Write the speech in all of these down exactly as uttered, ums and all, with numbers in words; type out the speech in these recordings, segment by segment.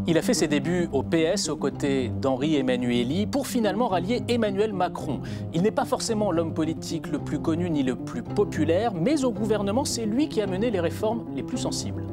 Il a fait ses débuts au P S aux côtés d'Henri Emmanuelli pour finalement rallier Emmanuel Macron. Il n'est pas forcément l'homme politique le plus connu ni le plus populaire, mais au gouvernement, c'est lui qui a mené les réformes les plus sensibles.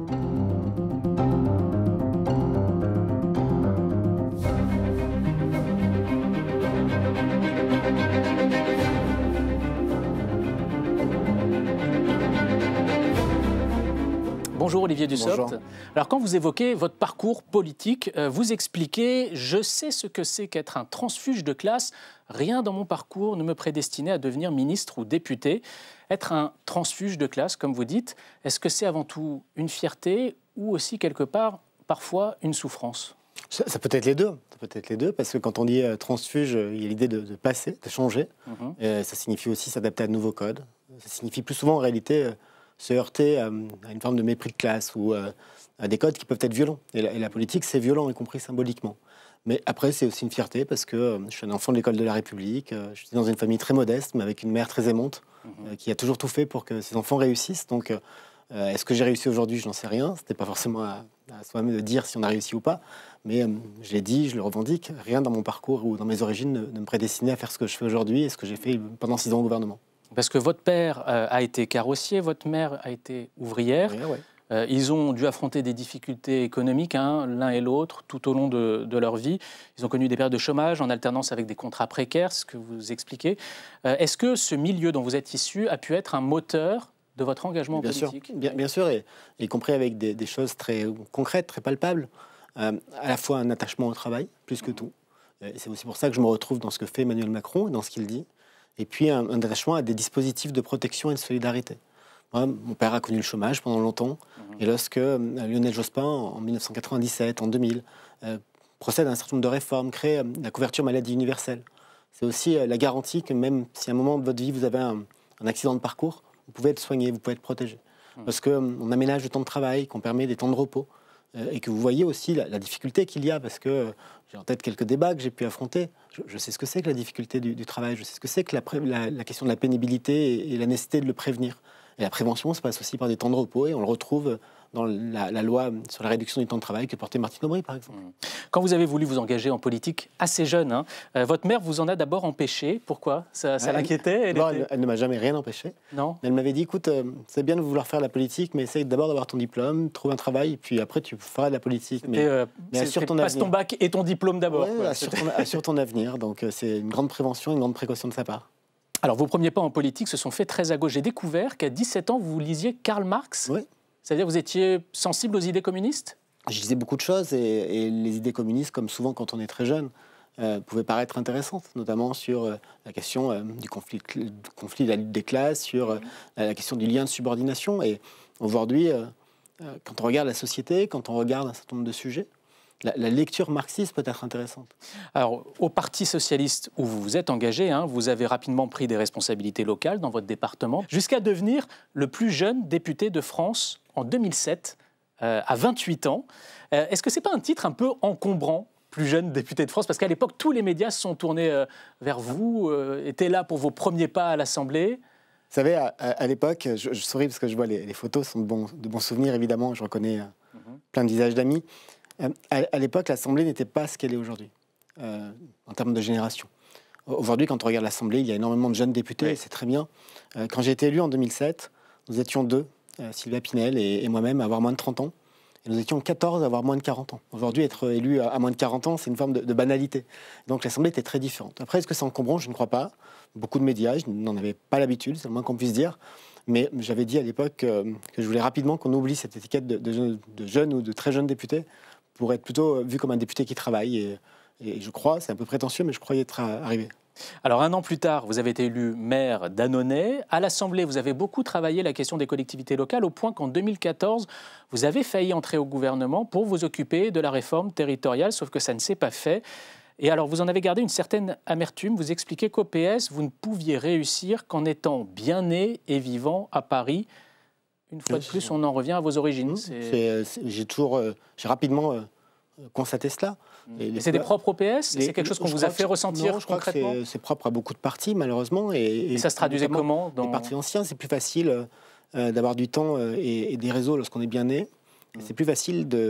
Bonjour Olivier Dussopt. Bonjour. Alors quand vous évoquez votre parcours politique, vous expliquez « Je sais ce que c'est qu'être un transfuge de classe. Rien dans mon parcours ne me prédestinait à devenir ministre ou député. » Être un transfuge de classe, comme vous dites, est-ce que c'est avant tout une fierté ou aussi quelque part, parfois, une souffrance ? Ça, ça peut être les deux. Ça peut être les deux, parce que quand on dit euh, transfuge, il y a l'idée de, de passer, de changer. Mm-hmm. euh, ça signifie aussi s'adapter à de nouveaux codes. Ça signifie plus souvent, en réalité, euh, se heurter à, à une forme de mépris de classe ou euh, à des codes qui peuvent être violents. Et la, et la politique, c'est violent, y compris symboliquement. Mais après, c'est aussi une fierté, parce que euh, je suis un enfant de l'école de la République. Euh, je suis dans une famille très modeste, mais avec une mère très aimante, mm-hmm. euh, qui a toujours tout fait pour que ses enfants réussissent. Donc, euh, est-ce que j'ai réussi aujourd'hui? Je n'en sais rien. Ce n'était pas forcément à, à soi-même de dire si on a réussi ou pas. Mais euh, je l'ai dit, je le revendique. Rien dans mon parcours ou dans mes origines ne, ne me prédestinait à faire ce que je fais aujourd'hui et ce que j'ai fait pendant six ans au gouvernement. Parce que votre père euh, a été carrossier, votre mère a été ouvrière. Oui, ouais. euh, ils ont dû affronter des difficultés économiques, hein, l'un et l'autre, tout au long de, de leur vie. Ils ont connu des périodes de chômage en alternance avec des contrats précaires, ce que vous expliquez. Euh, Est-ce que ce milieu dont vous êtes issu a pu être un moteur de votre engagement bien politique? sûr, bien, bien sûr, et y compris avec des, des choses très concrètes, très palpables. Euh, à la fois un attachement au travail, plus que tout. Et c'est aussi pour ça que je me retrouve dans ce que fait Emmanuel Macron, dans ce qu'il dit. Et puis un, un attachement à des dispositifs de protection et de solidarité. Moi, mon père a connu le chômage pendant longtemps. Mmh. Et lorsque euh, Lionel Jospin, en mille neuf cent quatre-vingt-dix-sept, en deux mille, euh, procède à un certain nombre de réformes, crée euh, la couverture maladie universelle. C'est aussi euh, la garantie que même si à un moment de votre vie, vous avez un, un accident de parcours, vous pouvez être soigné, vous pouvez être protégé. Mmh. Parce qu'on euh, aménage le temps de travail, qu'on permet des temps de repos. Et que vous voyez aussi la, la difficulté qu'il y a, parce que euh, j'ai en tête quelques débats que j'ai pu affronter. Je, je sais ce que c'est que la difficulté du, du travail, je sais ce que c'est que la, la, la question de la pénibilité et, et la nécessité de le prévenir. Et la prévention, ça passe aussi par des temps de repos, et on le retrouve dans la, la loi sur la réduction du temps de travail que portait Martine Aubry, par exemple. Quand vous avez voulu vous engager en politique assez jeune, hein, euh, votre mère vous en a d'abord empêché. Pourquoi? Ça, ça l'inquiétait? elle, était... elle, elle ne m'a jamais rien empêché. Non. Elle m'avait dit, écoute, euh, c'est bien de vouloir faire de la politique, mais essaye d'abord d'avoir ton diplôme, trouve un travail, et puis après tu feras de la politique. Mais, euh, mais assure ton passe avenir. ton bac et ton diplôme d'abord. Ouais, assure, ton, assure ton avenir. Donc euh, c'est une grande prévention, une grande précaution de sa part. Alors vos premiers pas en politique se sont faits très à gauche. J'ai découvert qu'à dix-sept ans, vous lisiez Karl Marx. Oui. C'est-à-dire que vous étiez sensible aux idées communistes? Je lisais beaucoup de choses et, et les idées communistes, comme souvent quand on est très jeune, euh, pouvaient paraître intéressantes, notamment sur euh, la question euh, du, conflit, du conflit de la lutte des classes, sur euh, la question du lien de subordination. Et aujourd'hui, euh, euh, quand on regarde la société, quand on regarde un certain nombre de sujets, la, la lecture marxiste peut être intéressante. Alors, au Parti socialiste où vous vous êtes engagé, hein, vous avez rapidement pris des responsabilités locales dans votre département, jusqu'à devenir le plus jeune député de France en deux mille sept, euh, à vingt-huit ans. Euh, Est-ce que ce n'est pas un titre un peu encombrant, plus jeune député de France? Parce qu'à l'époque, tous les médias se sont tournés euh, vers vous, euh, étaient là pour vos premiers pas à l'Assemblée. Vous savez, à, à, à l'époque, je, je souris parce que je vois les, les photos, sont de bons, de bons souvenirs, évidemment. Je reconnais euh, mm-hmm. plein de visages d'amis. Euh, à à l'époque, l'Assemblée n'était pas ce qu'elle est aujourd'hui, euh, en termes de génération. Aujourd'hui, quand on regarde l'Assemblée, il y a énormément de jeunes députés, oui. Et c'est très bien. Euh, quand j'ai été élu en deux mille sept, nous étions deux, euh, Sylvia Pinel et, et moi-même, à avoir moins de trente ans. Et nous étions quatorze à avoir moins de quarante ans. Aujourd'hui, être élu à, à moins de quarante ans, c'est une forme de, de banalité. Donc l'Assemblée était très différente. Après, est-ce que c'est encombrant? Je ne crois pas. Beaucoup de médias, je n'en avais pas l'habitude, c'est le moins qu'on puisse dire. Mais j'avais dit à l'époque euh, que je voulais rapidement qu'on oublie cette étiquette de, de, de jeune ou de très jeune député pour être plutôt vu comme un député qui travaille. Et, et je crois, c'est un peu prétentieux, mais je crois y être arrivé. Alors un an plus tard, vous avez été élu maire d'Annonay. À l'Assemblée, vous avez beaucoup travaillé la question des collectivités locales, au point qu'en deux mille quatorze, vous avez failli entrer au gouvernement pour vous occuper de la réforme territoriale, sauf que ça ne s'est pas fait. Et alors, vous en avez gardé une certaine amertume. Vous expliquez qu'au P S, vous ne pouviez réussir qu'en étant bien né et vivant à Paris. Une fois de plus, on en revient à vos origines. J'ai toujours, euh, j'ai rapidement euh, constaté cela. Et, et c'est des propres au P S? C'est quelque chose qu'on vous a fait ressentir non, je concrètement? C'est propre à beaucoup de partis, malheureusement. Et, et, et ça se traduisait comment dans... Les partis anciens, c'est plus facile euh, d'avoir du temps euh, et, et des réseaux lorsqu'on est bien né. Mmh. C'est plus facile de,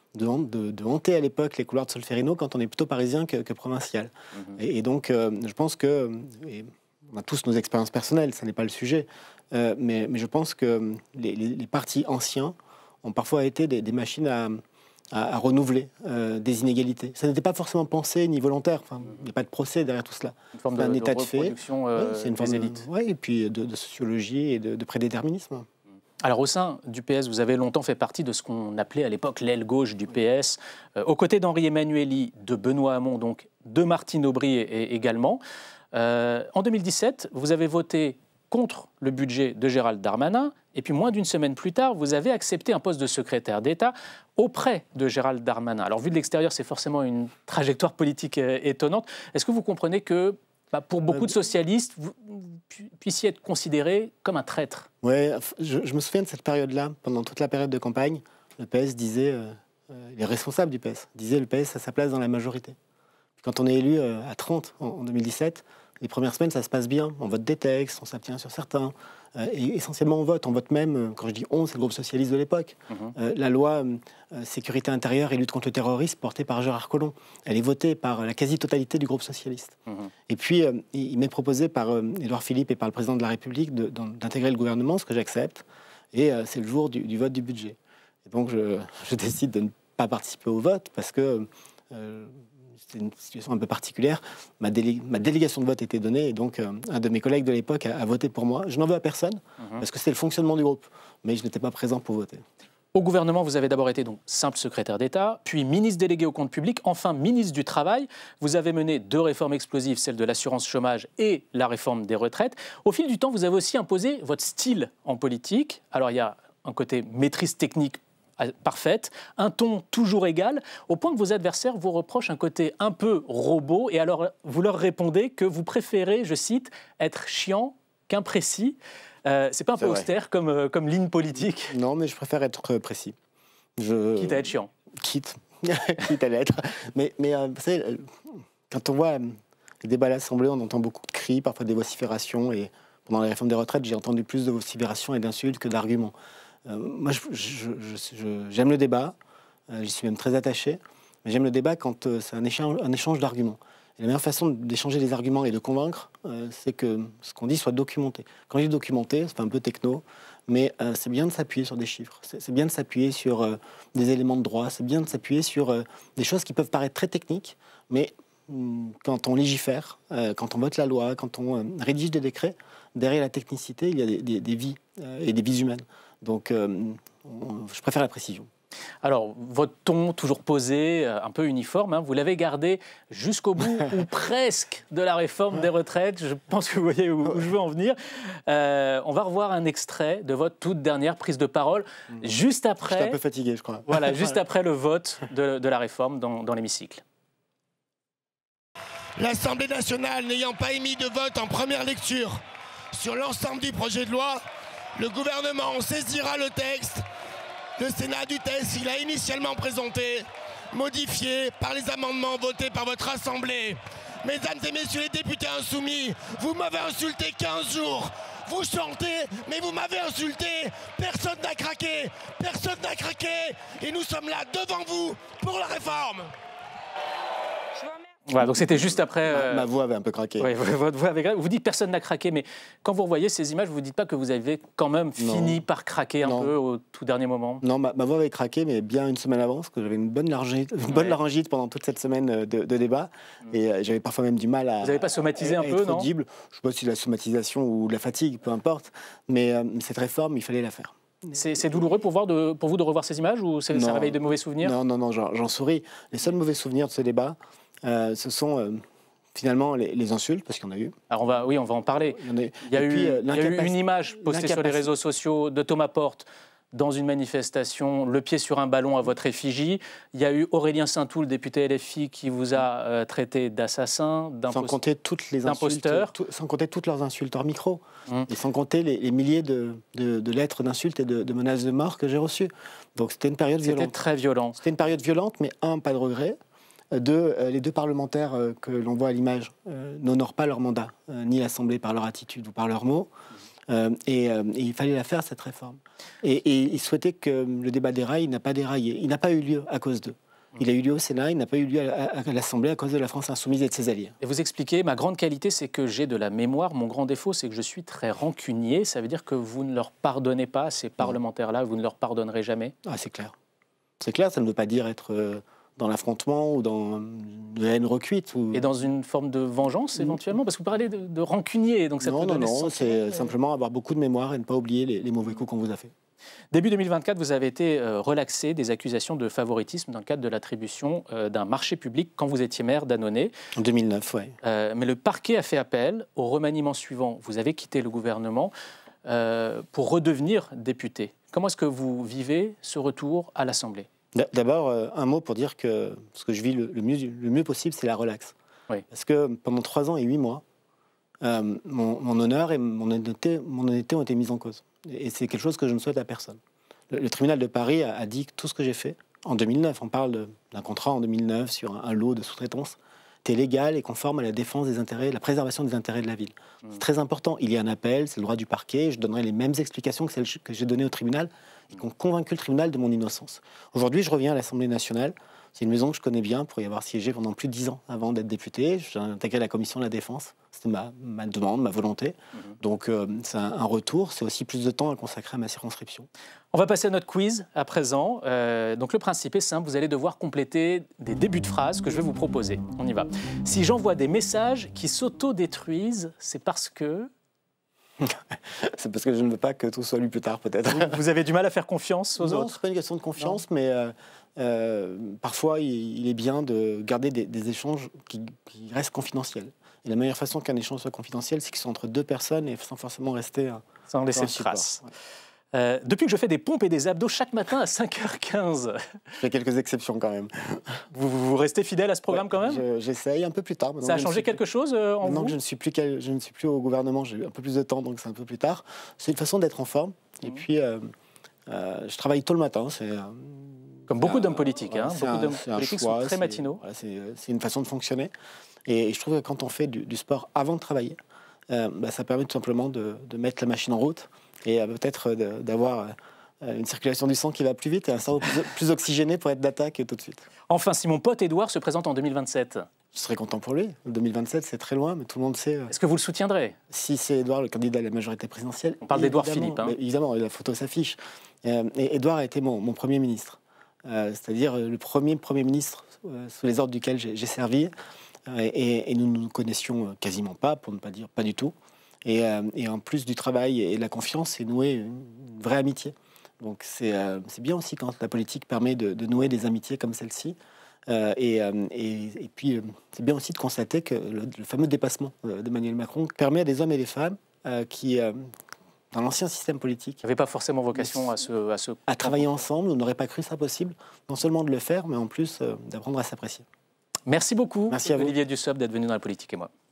de, de, de hanter à l'époque les couloirs de Solferino quand on est plutôt parisien que, que provincial. Mmh. Et, et donc, euh, je pense que... Et on a tous nos expériences personnelles, ça n'est pas le sujet, euh, mais, mais je pense que les, les, les partis anciens ont parfois été des, des machines à, à, à renouveler euh, des inégalités. Ça n'était pas forcément pensé ni volontaire, enfin, il n'y a pas de procès derrière tout cela. Une forme c'est de, un état de de fait, reproduction euh, ouais, c'est une des forme élites. Oui, et puis de, de sociologie et de, de prédéterminisme. Alors au sein du P S, vous avez longtemps fait partie de ce qu'on appelait à l'époque l'aile gauche du P S, euh, aux côtés d'Henri Emmanuelli, de Benoît Hamon, donc de Martine Aubry et, et également. Euh, en deux mille dix-sept, vous avez voté contre le budget de Gérald Darmanin, et puis moins d'une semaine plus tard, vous avez accepté un poste de secrétaire d'État auprès de Gérald Darmanin. Alors vu de l'extérieur, c'est forcément une trajectoire politique euh, étonnante. Est-ce que vous comprenez que bah, pour beaucoup de socialistes, vous, vous puissiez être considéré comme un traître? Oui, je, je me souviens de cette période-là, pendant toute la période de campagne, le P S disait, euh, euh, les responsables du P S disaient le P S a sa place dans la majorité. Quand on est élu euh, à trente en, en deux mille dix-sept, les premières semaines, ça se passe bien. On vote des textes, on s'abstient sur certains. Euh, et essentiellement, on vote. On vote même, euh, quand je dis on, c'est le groupe socialiste de l'époque. Mmh. Euh, la loi euh, sécurité intérieure et lutte contre le terrorisme, portée par Gérard Collomb, elle est votée par la quasi-totalité du groupe socialiste. Mmh. Et puis, euh, il m'est proposé par euh, Édouard Philippe et par le président de la République de, d'intégrer le gouvernement, ce que j'accepte. Et euh, c'est le jour du, du vote du budget. Et donc, je, je décide de ne pas participer au vote parce que... Euh, c'est une situation un peu particulière. Ma, délé ma délégation de vote était donnée et donc euh, un de mes collègues de l'époque a, a voté pour moi. Je n'en veux à personne mmh. parce que c'était le fonctionnement du groupe, mais je n'étais pas présent pour voter. Au gouvernement, vous avez d'abord été donc simple secrétaire d'État, puis ministre délégué au compte public, enfin ministre du Travail. Vous avez mené deux réformes explosives, celle de l'assurance chômage et la réforme des retraites. Au fil du temps, vous avez aussi imposé votre style en politique. Alors il y a un côté maîtrise technique parfaite, un ton toujours égal, au point que vos adversaires vous reprochent un côté un peu robot, et alors vous leur répondez que vous préférez, je cite, être chiant qu'imprécis. Euh, c'est pas un peu austère comme, euh, comme ligne politique? Non, mais je préfère être précis. Je... Quitte à être chiant. Quitte. Quitte à l'être. Mais, mais euh, vous savez, quand on voit les débats à l'Assemblée, on entend beaucoup de cris, parfois des vociférations, et pendant la réforme des retraites, j'ai entendu plus de vociférations et d'insultes que d'arguments. Euh, moi, j'aime je, je, je, je, le débat, euh, j'y suis même très attaché, mais j'aime le débat quand euh, c'est un échange, un échange d'arguments. Et la meilleure façon d'échanger des arguments et de convaincre, euh, c'est que ce qu'on dit soit documenté. Quand je dis documenté, c'est un peu techno, mais euh, c'est bien de s'appuyer sur des chiffres, c'est bien de s'appuyer sur euh, des éléments de droit, c'est bien de s'appuyer sur euh, des choses qui peuvent paraître très techniques, mais hum, quand on légifère, euh, quand on vote la loi, quand on euh, rédige des décrets, derrière la technicité, il y a des, des, des vies euh, et des vies humaines. Donc, euh, je préfère la précision. Alors, votre ton, toujours posé, un peu uniforme, hein, vous l'avez gardé jusqu'au bout, ou presque, de la réforme des retraites. Je pense que vous voyez où, où je veux en venir. Euh, on va revoir un extrait de votre toute dernière prise de parole, juste après... J'étais un peu fatigué, je crois. Voilà, juste après le vote de, de la réforme dans, dans l'hémicycle. L'Assemblée nationale n'ayant pas émis de vote en première lecture sur l'ensemble du projet de loi, le gouvernement saisira le texte, le Sénat du texte qu'il a initialement présenté, modifié par les amendements votés par votre Assemblée. Mesdames et messieurs les députés insoumis, vous m'avez insulté quinze jours. Vous chantez, mais vous m'avez insulté. Personne n'a craqué, personne n'a craqué. Et nous sommes là devant vous pour la réforme. Voilà, donc c'était juste après... Euh... Ma, ma voix avait un peu craqué. Oui, votre voix avait craqué. Vous dites personne n'a craqué, mais quand vous revoyez ces images, vous ne dites pas que vous avez quand même non. fini par craquer un non. peu au tout dernier moment? Non, ma, ma voix avait craqué, mais bien une semaine avant, parce que j'avais une bonne laryngite, une bonne ouais. laryngite pendant toute cette semaine de, de débat, mmh. et euh, j'avais parfois même du mal à... Vous n'avez pas somatisé à, un à peu, non? audible. Je ne sais pas si la somatisation ou la fatigue, peu importe, mais euh, cette réforme, il fallait la faire. C'est douloureux pour, voir de, pour vous de revoir ces images, ou ça réveille de mauvais souvenirs? Non, non, non, j'en souris. Les seuls mauvais souvenirs de ce débat, euh, ce sont... Euh, Finalement, les, les insultes, parce qu'il y en a eu. Alors on va, oui, on va en parler. Il y, en a, il y, a, eu, puis, euh, il y a eu une image postée sur les réseaux sociaux de Thomas Porte dans une manifestation, le pied sur un ballon à votre effigie. Il y a eu Aurélien Saint-Toul, député L F I, qui vous a euh, traité d'assassin, d'imposteur. Sans compter toutes les insultes, tout, sans compter toutes leurs insultes hors micro. Hum. Et sans compter les, les milliers de, de, de lettres d'insultes et de, de menaces de mort que j'ai reçues. Donc c'était une période violente. C'était très violent. C'était une période violente, mais un, pas de regret. Deux, euh, les deux parlementaires euh, que l'on voit à l'image euh, n'honorent pas leur mandat, euh, ni l'Assemblée par leur attitude ou par leurs mots. Euh, et, euh, et il fallait la faire, cette réforme. Et, et il souhaitait que le débat déraille, il n'a pas déraillé. Il n'a pas eu lieu à cause d'eux. Il a eu lieu au Sénat, il n'a pas eu lieu à, à, à l'Assemblée à cause de la France insoumise et de ses alliés. Et vous expliquez, ma grande qualité, c'est que j'ai de la mémoire. Mon grand défaut, c'est que je suis très rancunier. Ça veut dire que vous ne leur pardonnez pas, ces parlementaires-là, vous ne leur pardonnerez jamais? Ah, c'est clair. C'est clair, ça ne veut pas dire être euh, dans l'affrontement ou dans de la haine recuite. Ou... Et dans une forme de vengeance, éventuellement? Parce que vous parlez de, de rancunier, donc ça non, peut non, donner non, ce non, c'est mais... simplement avoir beaucoup de mémoire et ne pas oublier les, les mauvais coups qu'on vous a fait. Début deux mille vingt-quatre, vous avez été euh, relaxé des accusations de favoritisme dans le cadre de l'attribution euh, d'un marché public quand vous étiez maire d'Annonay. En deux mille neuf, oui. Euh, mais le parquet a fait appel. Au remaniement suivant, vous avez quitté le gouvernement euh, pour redevenir député. Comment est-ce que vous vivez ce retour à l'Assemblée? D'abord, euh, un mot pour dire que ce que je vis le, le, mieux, le mieux possible, c'est la relaxe. Oui. Parce que pendant trois ans et huit mois, euh, mon, mon honneur et mon honnêteté, mon honnêteté ont été mis en cause. Et c'est quelque chose que je ne souhaite à personne. Le, le tribunal de Paris a, a dit que tout ce que j'ai fait, en deux mille neuf, on parle d'un contrat en deux mille neuf sur un, un lot de sous-traitance, était légal et conforme à la défense des intérêts, la préservation des intérêts de la ville. Mmh. C'est très important. Il y a un appel, c'est le droit du parquet. Je donnerai les mêmes explications que celles que j'ai données au tribunal et qui ont convaincu le tribunal de mon innocence. Aujourd'hui, je reviens à l'Assemblée nationale. C'est une maison que je connais bien pour y avoir siégé pendant plus de dix ans avant d'être député. J'ai intégré la commission de la défense. C'était ma, ma demande, ma volonté. Mmh. Donc euh, c'est un, un retour. C'est aussi plus de temps à consacrer à ma circonscription. On va passer à notre quiz à présent. Euh, donc le principe est simple. Vous allez devoir compléter des débuts de phrases que je vais vous proposer. On y va. Si j'envoie des messages qui s'auto-détruisent, c'est parce que... C'est parce que je ne veux pas que tout soit lu plus tard, peut-être. Vous avez du mal à faire confiance aux non, autres? Non, ce n'est pas une question de confiance, non. mais euh, euh, parfois, il, il est bien de garder des, des échanges qui, qui restent confidentiels. Et la meilleure façon qu'un échange soit confidentiel, c'est qu'ils soient entre deux personnes et sans forcément rester... Euh, sans laisser de traces. Ouais. Euh, depuis que je fais des pompes et des abdos chaque matin à cinq heures quinze. Je fais quelques exceptions quand même. Vous, vous restez fidèle à ce programme ouais, quand même? J'essaye un peu plus tard. Ça a changé quelque plus... chose euh, en maintenant vous? que je ne suis plus, je ne suis plus au gouvernement, j'ai un peu plus de temps, donc c'est un peu plus tard. C'est une façon d'être en forme. Mmh. Et puis, euh, euh, je travaille tôt le matin. C'est euh, comme beaucoup d'hommes politiques. Hein, beaucoup d'hommes politiques sont très matinaux. Voilà, c'est une façon de fonctionner. Et, et je trouve que quand on fait du, du sport avant de travailler, euh, bah, ça permet tout simplement de, de mettre la machine en route et euh, peut-être d'avoir... Euh, une circulation du sang qui va plus vite et un cerveau plus, plus oxygéné pour être d'attaque tout de suite. Enfin, si mon pote Édouard se présente en deux mille vingt-sept? Je serais content pour lui. deux mille vingt-sept, c'est très loin, mais tout le monde sait... Euh, Est-ce que vous le soutiendrez? Si c'est Édouard, le candidat à la majorité présidentielle... On parle d'Édouard Philippe. Hein. Évidemment, la photo s'affiche. Euh, et Édouard a été mon, mon Premier ministre. Euh, C'est-à-dire le premier Premier ministre euh, sous les ordres duquel j'ai servi. Euh, et, et nous ne nous connaissions quasiment pas, pour ne pas dire pas du tout. Et, euh, et en plus du travail et de la confiance, c'est nouer une, une vraie amitié. Donc c'est euh, bien aussi quand la politique permet de, de nouer des amitiés comme celle-ci. Euh, et, euh, et, et puis euh, c'est bien aussi de constater que le, le fameux dépassement d'Emmanuel Macron permet à des hommes et des femmes euh, qui, euh, dans l'ancien système politique... n'avaient pas forcément vocation à se... À, se... à travailler ensemble, on n'aurait pas cru ça possible, non seulement de le faire, mais en plus euh, d'apprendre à s'apprécier. Merci beaucoup, Merci à vous. Olivier Dussopt, d'être venu dans La Politique et moi.